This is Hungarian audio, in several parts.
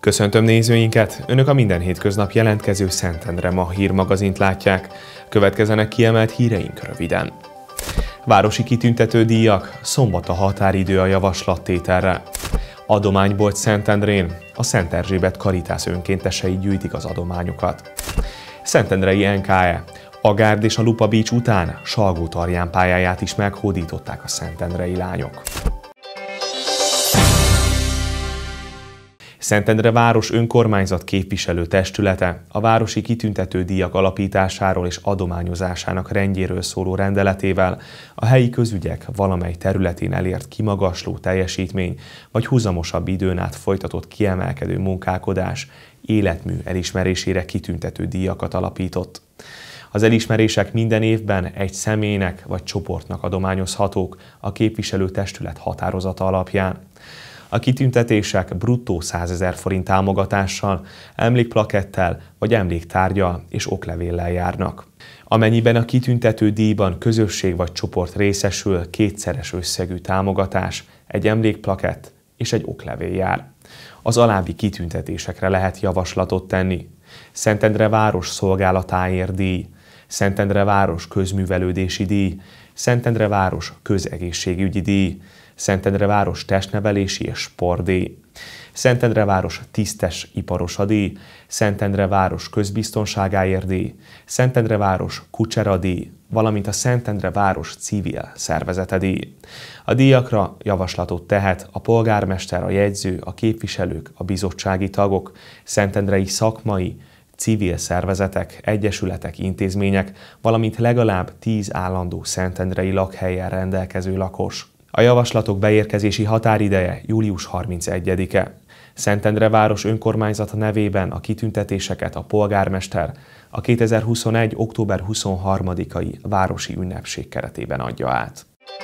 Köszöntöm nézőinket! Önök a minden hétköznap jelentkező Szentendre Ma hírmagazint látják. Következzenek kiemelt híreink röviden. Városi kitüntető díjak, szombat a határidő a javaslattételre. Adománybolt Szentendrén, a Szent Erzsébet Caritas önkéntesei gyűjtik az adományokat. Szentendrei NKE, a Gárd és a Lupa Beach után Salgó-Tarján pályáját is meghódították a szentendrei lányok. Szentendre város önkormányzat képviselő testülete a városi kitüntető díjak alapításáról és adományozásának rendjéről szóló rendeletével a helyi közügyek valamely területén elért kimagasló teljesítmény vagy húzamosabb időn át folytatott kiemelkedő munkálkodás életmű elismerésére kitüntető díjakat alapított. Az elismerések minden évben egy személynek vagy csoportnak adományozhatók a képviselő testület határozata alapján. A kitüntetések bruttó 100 000 forint támogatással, emlékplakettel vagy emléktárgyal és oklevéllel járnak. Amennyiben a kitüntető díjban közösség vagy csoport részesül, kétszeres összegű támogatás, egy emlékplakett és egy oklevél jár. Az alábbi kitüntetésekre lehet javaslatot tenni: Szentendre város szolgálatáért díj, Szentendre város közművelődési díj, Szentendre város közegészségügyi díj, Szentendre város testnevelési és sportdíj, Szentendre város tisztes iparosa díj, Szentendre város közbiztonságáért díj, Szentendre város kucsera díj, valamint a Szentendre város civil szervezete díj. A díjakra javaslatot tehet a polgármester, a jegyző, a képviselők, a bizottsági tagok, szentendrei szakmai, civil szervezetek, egyesületek, intézmények, valamint legalább 10 állandó szentendrei lakhellyel rendelkező lakos. A javaslatok beérkezési határideje július 31-e. Szentendre város önkormányzata nevében a kitüntetéseket a polgármester a 2021. október 23-ai városi ünnepség keretében adja át.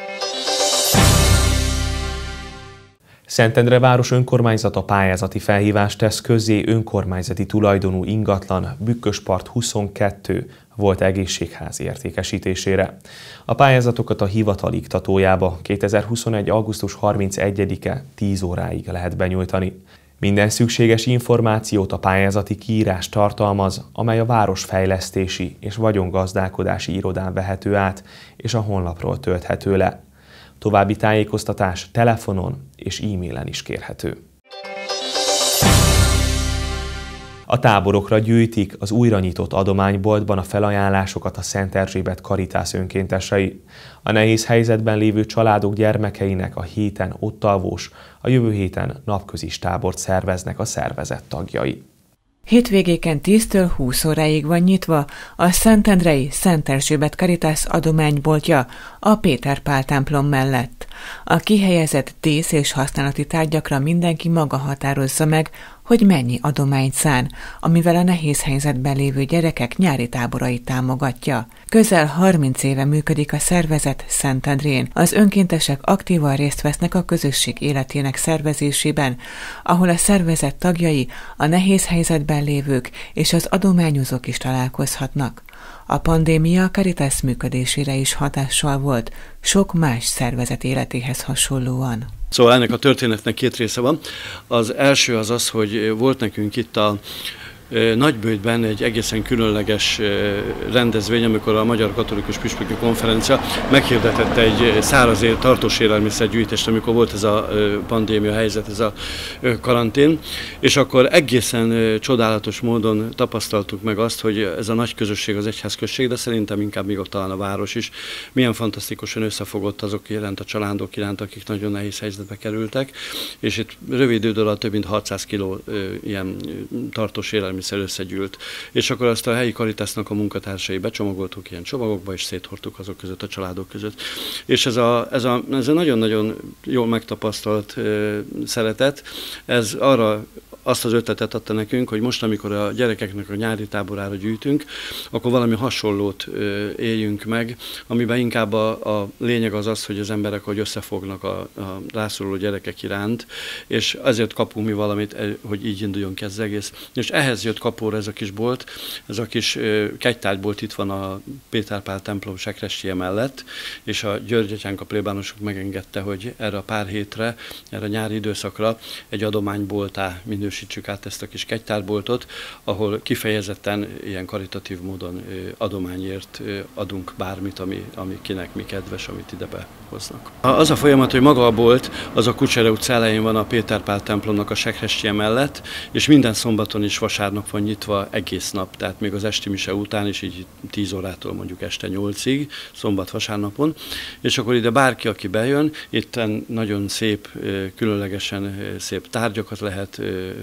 Szentendre város önkormányzata pályázati felhívást tesz közzé önkormányzati tulajdonú ingatlan Bükköspart 22 volt egészségház értékesítésére. A pályázatokat a hivatal iktatójába 2021. augusztus 31-e 10 óráig lehet benyújtani. Minden szükséges információt a pályázati kiírás tartalmaz, amely a városfejlesztési és vagyongazdálkodási irodán vehető át, és a honlapról tölthető le. További tájékoztatás telefonon és e-mailen is kérhető. A táborokra gyűjtik az újra nyitott adományboltban a felajánlásokat a Szent Erzsébet Caritas önkéntesei. A nehéz helyzetben lévő családok gyermekeinek a héten ottalvós, a jövő héten napközis tábort szerveznek a szervezet tagjai. Hétvégéken 10-től 20 óráig van nyitva a szentendrei Szent Erzsébet Caritas adományboltja a Péter Pál templom mellett. A kihelyezett dísz és használati tárgyakra mindenki maga határozza meg, hogy mennyi adományt szán, amivel a nehéz helyzetben lévő gyerekek nyári táborait támogatja. Közel 30 éve működik a szervezet Szentendrén. Az önkéntesek aktívan részt vesznek a közösség életének szervezésében, ahol a szervezet tagjai, a nehéz helyzetben lévők és az adományozók is találkozhatnak. A pandémia a Caritas működésére is hatással volt, sok más szervezet életéhez hasonlóan. Szóval ennek a történetnek két része van. Az első az, hogy volt nekünk itt a Nagybőjtben egy egészen különleges rendezvény, amikor a Magyar Katolikus Püspöki Konferencia meghirdetett egy száraz tartós élelmiszergyűjtést, amikor volt ez a pandémia helyzet, ez a karantén, és akkor egészen csodálatos módon tapasztaltuk meg azt, hogy ez a nagy közösség, az egyházközség, de szerintem inkább még ott talán a város is, milyen fantasztikusan összefogott azok iránt, a családok iránt, akik nagyon nehéz helyzetbe kerültek, és itt rövid idő alatt több mint 600 kiló ilyen tartós élelmiszer összegyűlt. És akkor azt a helyi Caritasnak a munkatársai becsomagoltuk ilyen csomagokba, és széthordtuk azok között, a családok között. És ez a nagyon-nagyon jól megtapasztalt szeretet, ez arra azt az ötletet adta nekünk, hogy most, amikor a gyerekeknek a nyári táborára gyűjtünk, akkor valami hasonlót éljünk meg, amiben inkább a lényeg az, hogy az emberek hogy összefognak a rászoruló gyerekek iránt, és ezért kapunk mi valamit, hogy így induljon ki ez az egész. És ehhez jött kapóra ez a kis bolt, ez a kis kegytárgybolt itt van a Péter Pál templom sekrestie mellett, és a György atyánk, a plébánosok megengedte, hogy erre a pár hétre, erre a nyári időszakra egy adományboltá minősíteni erősítsük át ezt a kis kegytárboltot, ahol kifejezetten ilyen karitatív módon adományért adunk bármit, ami kinek mi kedves, amit ide behoznak. Az a folyamat, hogy maga a bolt, az a Kucsere utca elején van a Péter Pál templomnak a sekrestje mellett, és minden szombaton és vasárnap van nyitva egész nap, tehát még az esti mise után is, így 10 órától mondjuk este 8-ig, szombat-vasárnapon, és akkor ide bárki, aki bejön, itt nagyon szép, különlegesen szép tárgyakat lehet,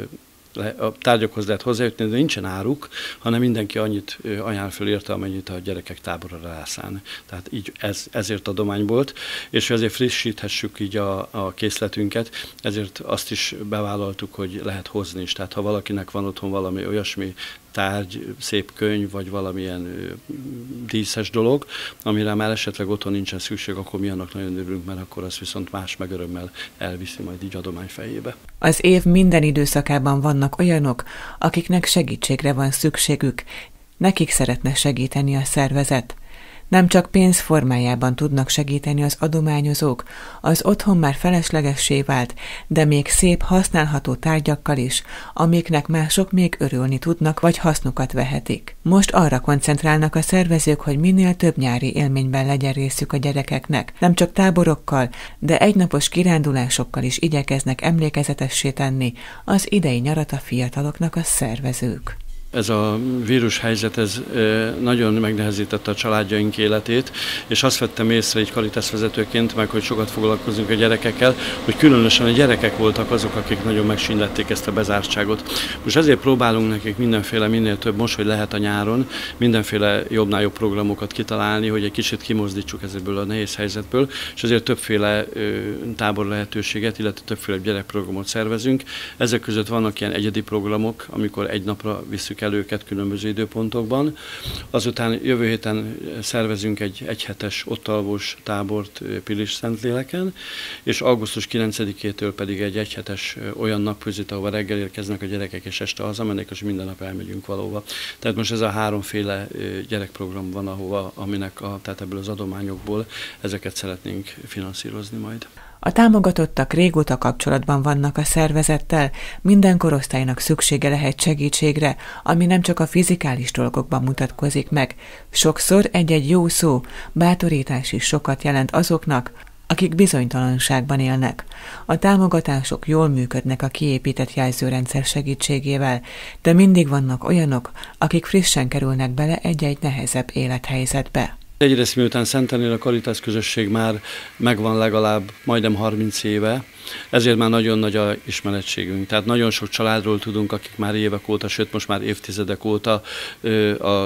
a tárgyakhoz lehet hozzájutni, de nincsen áruk, hanem mindenki annyit ajánl föl érte, amennyit a gyerekek tábora rászán. Tehát így ezért adomány volt, és ezért frissíthessük így a készletünket, ezért azt is bevállaltuk, hogy lehet hozni is. Tehát ha valakinek van otthon valami olyasmi tárgy, szép könyv, vagy valamilyen díszes dolog, amire már esetleg otthon nincsen szükség, akkor mi annak nagyon örülünk, mert akkor az viszont más meg örömmel elviszi majd így adomány fejébe. Az év minden időszakában vannak olyanok, akiknek segítségre van szükségük, nekik szeretne segíteni a szervezet. Nem csak pénz formájában tudnak segíteni az adományozók, az otthon már feleslegessé vált, de még szép, használható tárgyakkal is, amiknek mások még örülni tudnak, vagy hasznukat vehetik. Most arra koncentrálnak a szervezők, hogy minél több nyári élményben legyen részük a gyerekeknek. Nem csak táborokkal, de egynapos kirándulásokkal is igyekeznek emlékezetessé tenni az idei nyarat a fiataloknak a szervezők. Ez a vírushelyzet, ez nagyon megnehezítette a családjaink életét, és azt vettem észre egy Caritas vezetőként, meg hogy sokat foglalkozunk a gyerekekkel, hogy különösen a gyerekek voltak azok, akik nagyon megsínlették ezt a bezártságot. Most ezért próbálunk nekik minél több, most, hogy lehet a nyáron, mindenféle jobbnál jobb programokat kitalálni, hogy egy kicsit kimozdítsuk ebből a nehéz helyzetből, és ezért többféle tábor lehetőséget, illetve többféle gyerekprogramot szervezünk. Ezek között vannak ilyen egyedi programok, amikor egy napra visszük el őket különböző időpontokban. Azután jövő héten szervezünk egy egyhetes ottalvós tábort Pilis-Szentléleken, és augusztus 9-től pedig egy egyhetes olyan napközit, ahova reggel érkeznek a gyerekek, és este hazamennek, és minden nap elmegyünk valahova. Tehát most ez a háromféle gyerekprogram van, tehát ebből az adományokból ezeket szeretnénk finanszírozni majd. A támogatottak régóta kapcsolatban vannak a szervezettel, minden korosztálynak szüksége lehet segítségre, ami nem csak a fizikális dolgokban mutatkozik meg. Sokszor egy-egy jó szó, bátorítás is sokat jelent azoknak, akik bizonytalanságban élnek. A támogatások jól működnek a kiépített jelzőrendszer segítségével, de mindig vannak olyanok, akik frissen kerülnek bele egy-egy nehezebb élethelyzetbe. Egyrészt miután Szentennél a Caritas közösség már megvan legalább majdnem 30 éve, ezért már nagyon nagy a ismerettségünk. Tehát nagyon sok családról tudunk, akik már évek óta, sőt most már évtizedek óta a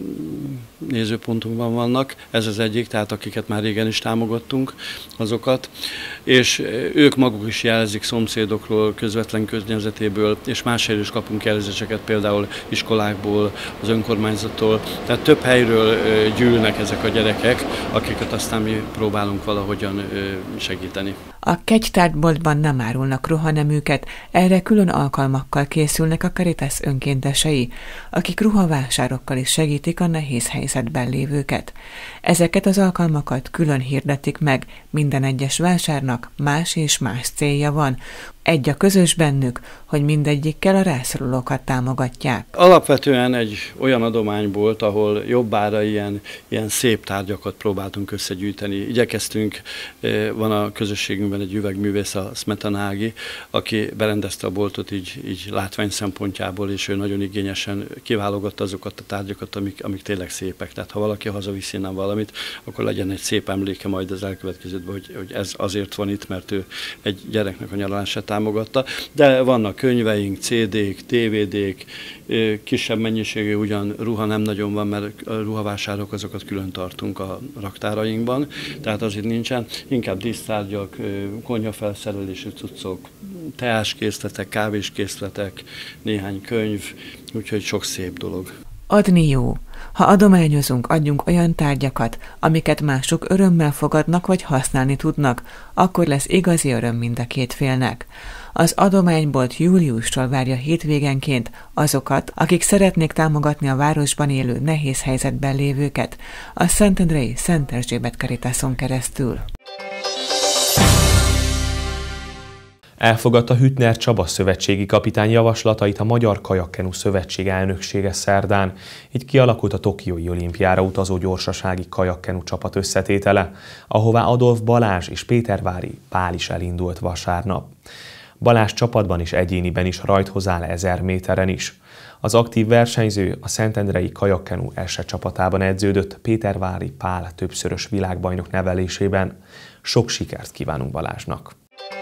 nézőpontunkban vannak. Ez az egyik, tehát akiket már régen is támogattunk, azokat. És ők maguk is jelzik szomszédokról, közvetlen környezetéből, és más helyről is kapunk jelzéseket, például iskolákból, az önkormányzattól. Tehát több helyről gyűlnek ezek a gyerekek, akiket aztán mi próbálunk valahogyan segíteni. A kegytárboltban nem árulnak ruhaneműket, erre külön alkalmakkal készülnek a Caritas önkéntesei, akik ruhavásárokkal is segítik a nehéz helyzetben lévőket. Ezeket az alkalmakat külön hirdetik meg, minden egyes vásárnak más és más célja van. Egy a közös bennük, hogy mindegyikkel a rászorulókat támogatják. Alapvetően egy olyan adomány volt, ahol jobbára ilyen szép tárgyakat próbáltunk összegyűjteni. Igyekeztünk, van a közösségünkben egy üvegművész, a Smetana Ági, aki berendezte a boltot így látvány szempontjából, és ő nagyon igényesen kiválogatta azokat a tárgyakat, amik tényleg szépek. Tehát ha valaki hazaviszi innen valamit, akkor legyen egy szép emléke majd az elkövetkezőben, hogy ez azért van itt, mert ő egy gyereknek a nyaralását támogatta, de vannak könyveink, CD-k, DVD-k, kisebb mennyiségű ugyan ruha nem nagyon van, mert a ruhavásárok azokat külön tartunk a raktárainkban, tehát az itt nincsen, inkább dísztárgyak, konyhafelszerelésű cuccok, teáskészletek, kávéskészletek, néhány könyv, úgyhogy sok szép dolog. Adni jó. Ha adományozunk, adjunk olyan tárgyakat, amiket mások örömmel fogadnak vagy használni tudnak, akkor lesz igazi öröm mind a két félnek. Az adománybolt júliustól várja hétvégenként azokat, akik szeretnék támogatni a városban élő nehéz helyzetben lévőket, a Szentendrei Szent Erzsébet Caritason keresztül. Elfogadta Hüttner Csaba szövetségi kapitány javaslatait a Magyar Kajakkenu Szövetség elnöksége szerdán, így kialakult a Tokiói olimpiára utazó gyorsasági kajakkenu csapat összetétele, ahová Adolf Balázs és Pétervári Pál is elindult vasárnap. Balázs csapatban és egyéniben is rajthoz áll 1000 méteren is. Az aktív versenyző a szentendrei kajakkenu első csapatában edződött Pétervári Pál többszörös világbajnok nevelésében. Sok sikert kívánunk Balázsnak!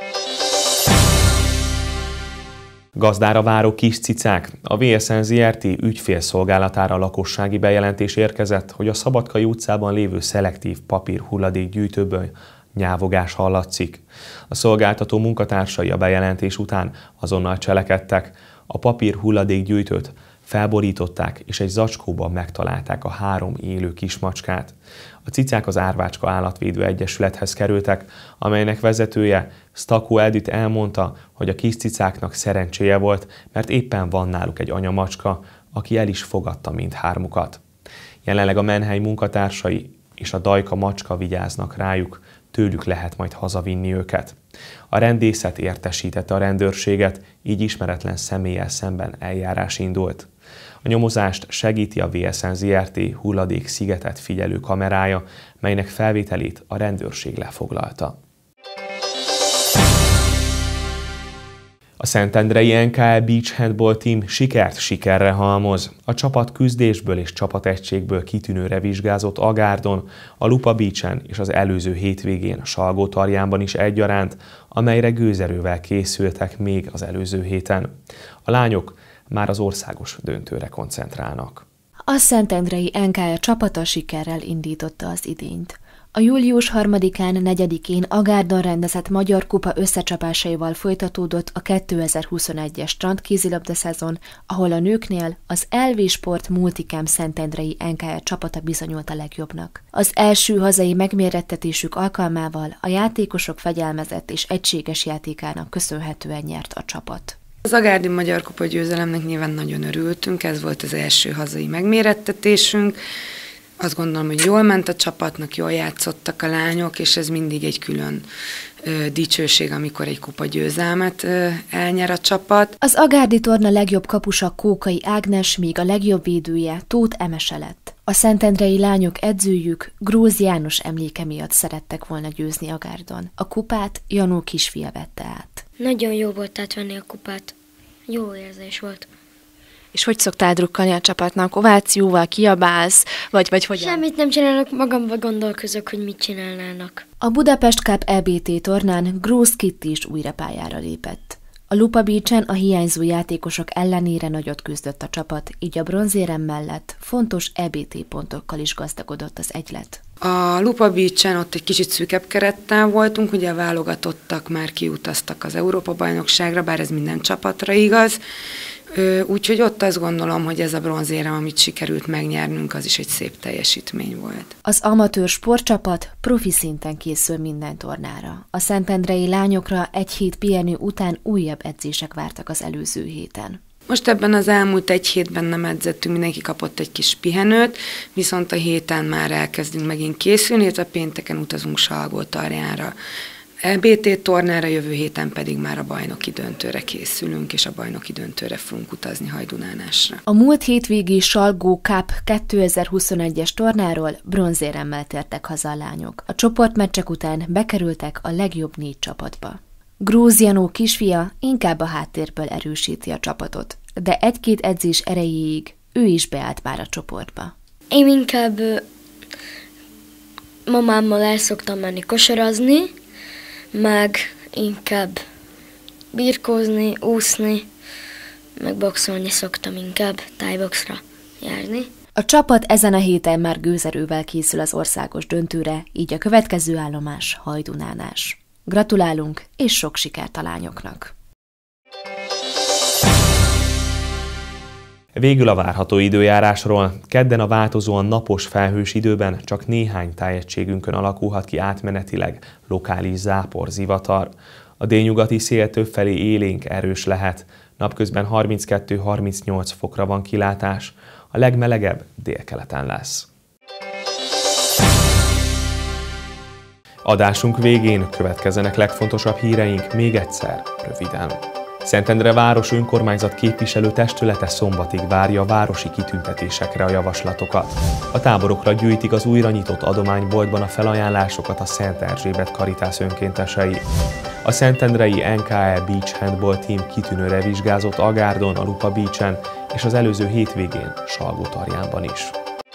Gazdára váró kis cicák. A VSN Zrt. Ügyfélszolgálatára lakossági bejelentés érkezett, hogy a Szabadkai utcában lévő szelektív papír hulladékgyűjtőből nyávogás hallatszik. A szolgáltató munkatársai a bejelentés után azonnal cselekedtek, a papír hulladékgyűjtőt felborították, és egy zacskóban megtalálták a 3 élő kismacskát. A cicák az Árvácska Állatvédő Egyesülethez kerültek, amelynek vezetője, Stakó Edith elmondta, hogy a kis cicáknak szerencséje volt, mert éppen van náluk egy anyamacska, aki el is fogadta mindhármukat. Jelenleg a menhely munkatársai és a Dajka macska vigyáznak rájuk, tőlük lehet majd hazavinni őket. A rendészet értesítette a rendőrséget, így ismeretlen személlyel szemben eljárás indult. A nyomozást segíti a VSN Zrt. Hulladék szigetet figyelő kamerája, melynek felvételét a rendőrség lefoglalta. A szentendrei NKL Beach Handball Team sikert sikerre halmoz. A csapat küzdésből és csapategységből kitűnőre vizsgázott Agárdon, a Lupa Beachen és az előző hétvégén Salgótarjánban is egyaránt, amelyre gőzerővel készültek még az előző héten. A lányok már az országos döntőre koncentrálnak. A szentendrei NKL csapata sikerrel indította az idényt. A július 3-án, 4-én Agárdon rendezett Magyar Kupa összecsapásaival folytatódott a 2021-es strandkézilabda szezon, ahol a nőknél az LV Sport Multicam szentendrei NKL csapata bizonyult a legjobbnak. Az első hazai megmérettetésük alkalmával a játékosok fegyelmezett és egységes játékának köszönhetően nyert a csapat. Az agárdi Magyar Kupa győzelemnek nyilván nagyon örültünk, ez volt az első hazai megmérettetésünk. Azt gondolom, hogy jól ment a csapatnak, jól játszottak a lányok, és ez mindig egy külön dicsőség, amikor egy kupa győzelmet elnyer a csapat. Az agárdi torna legjobb kapusa Kókai Ágnes, míg a legjobb védője Tóth Emese lett. A szentendrei lányok edzőjük Grósz János emléke miatt szerettek volna győzni Agárdon. A kupát Janó kisfia vette át. Nagyon jó volt átvenni a kupát. Jó érzés volt. És hogy szoktál drukkolni a csapatnak? Ovációval kiabálsz, vagy hogyan? Semmit nem csinálnak, magamban gondolkozok, hogy mit csinálnának. A Budapest Cup EBT tornán Grósz Kitti is újra pályára lépett. A Lupa Beachen a hiányzó játékosok ellenére nagyot küzdött a csapat, így a bronzérem mellett fontos EBT pontokkal is gazdagodott az egylet. A Lupa Beachen ott egy kicsit szűkebb kerettel voltunk, ugye a válogatottak már kiutaztak az Európa-bajnokságra, bár ez minden csapatra igaz, úgyhogy ott azt gondolom, hogy ez a bronzérem, amit sikerült megnyernünk, az is egy szép teljesítmény volt. Az amatőr sportcsapat profi szinten készül minden tornára. A szentendrei lányokra egy hét pihenő után újabb edzések vártak az előző héten. Most ebben az elmúlt egy hétben nem edzettünk, mindenki kapott egy kis pihenőt, viszont a héten már elkezdünk megint készülni, illetve pénteken utazunk Salgótarjánra. EBT tornára, jövő héten pedig már a bajnoki döntőre készülünk, és a bajnoki döntőre fogunk utazni Hajdunánásra. A múlt hétvégi Salgó Cup 2021-es tornáról bronzéremmel tértek haza a lányok. A csoportmeccsek után bekerültek a legjobb 4 csapatba. Grósz Janó kisfia inkább a háttérből erősíti a csapatot, de 1-2 edzés erejéig ő is beállt már a csoportba. Én inkább mamámmal el szoktam menni kosarazni, meg inkább birkózni, úszni, meg boxolni szoktam inkább, tájboxra járni. A csapat ezen a héten már gőzerővel készül az országos döntőre, így a következő állomás Hajdunánás. Gratulálunk, és sok sikert a lányoknak! Végül a várható időjárásról. Kedden a változóan napos felhős időben csak néhány tájegységünkön alakulhat ki átmenetileg lokális zápor, zivatar. A délnyugati szél többfelé élénk, erős lehet. Napközben 32-38 fokra van kilátás. A legmelegebb délkeleten lesz. Adásunk végén következzenek legfontosabb híreink még egyszer, röviden. Szentendre város önkormányzat képviselő testülete szombatig várja a városi kitüntetésekre a javaslatokat. A táborokra gyűjtik az újra nyitott adományboltban a felajánlásokat a Szent Erzsébet Caritas önkéntesei. A szentendrei NKE Beach Handball Team kitűnőre vizsgázott Agárdon, a Lupa Beachen és az előző hétvégén Salgótarjánban is.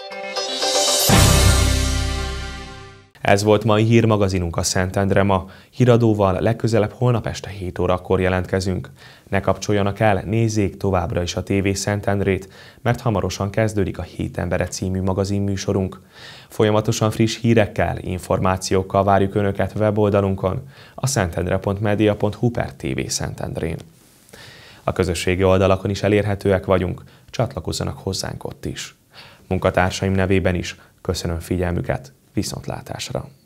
Ez volt mai hírmagazinunk a Szentendre ma. Híradóval legközelebb holnap este 7 órakor jelentkezünk. Ne kapcsoljanak el, nézzék továbbra is a TV Szentendrét, mert hamarosan kezdődik a Hét embere című magazinműsorunk. Folyamatosan friss hírekkel, információkkal várjuk Önöket weboldalunkon, a szentendre.media.hu/TV Szentendrén. A közösségi oldalakon is elérhetőek vagyunk, csatlakozzanak hozzánk ott is. Munkatársaim nevében is köszönöm figyelmüket, viszontlátásra!